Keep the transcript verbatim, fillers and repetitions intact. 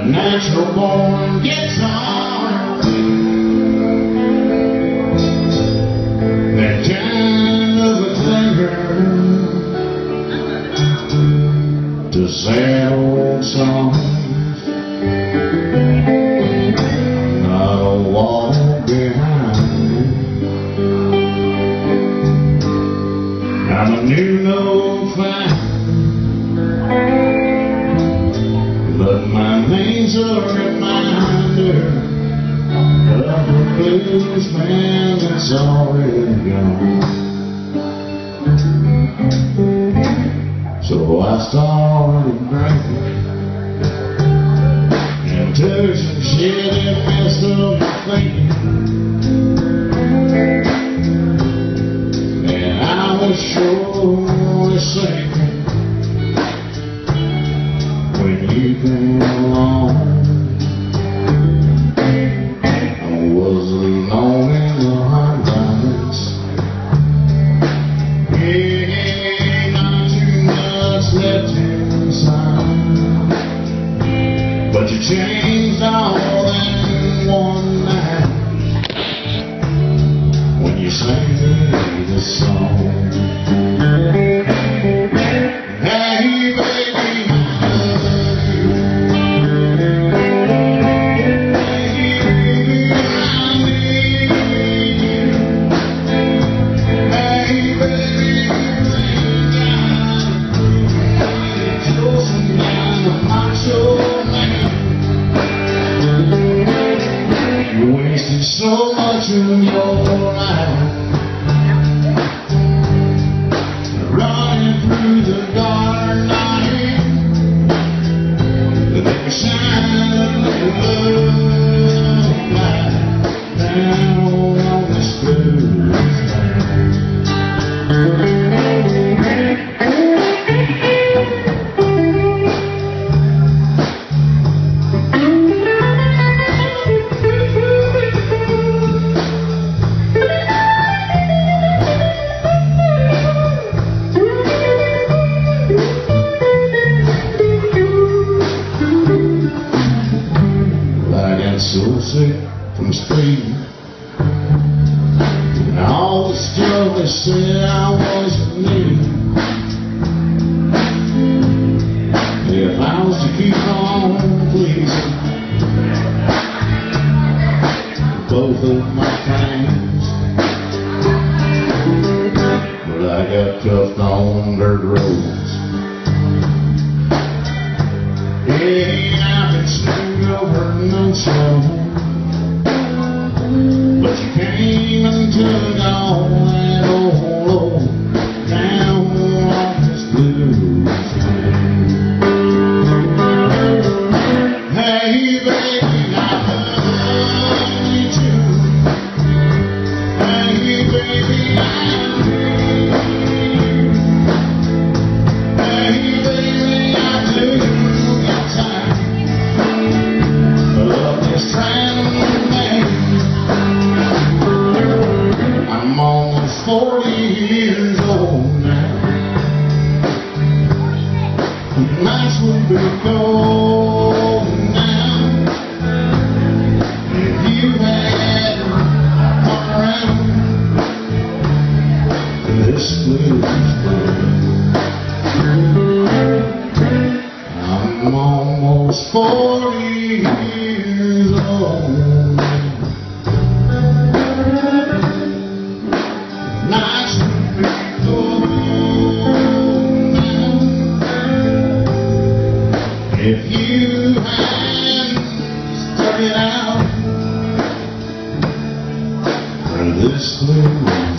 a natural born guitar, that kind of a singer to sad old songs, not a wall behind. I'm a new note fan, but my name's a reminder of the blues man that's already gone. So I started drinking and took some shit and messed up my thinking, and I was surely sinking when you came along. I was alone in the highlights. Yeah, not too much left inside, but you changed all in one night when you sang me this song. Hey baby, you wasted so much of your life running through the dark night, but then you shine a little love light down on this blues thing. So sick from speed and all the stuff they said I wasn't needing. If I was to keep on pleasing both of my friends, but I got cuffed on dirt roads. Yeah, I've been screwed over no slow, but you came and took all that old load down off this blues thing. Hey baby, I love you too. Hey baby, I need you. Hey baby, I do. I'm almost forty years old now. Nights would be cold now if you hadn't come around this blues thing. I'm almost forty years old. Nights would be cold now if you hadn't stuck it out for this blues.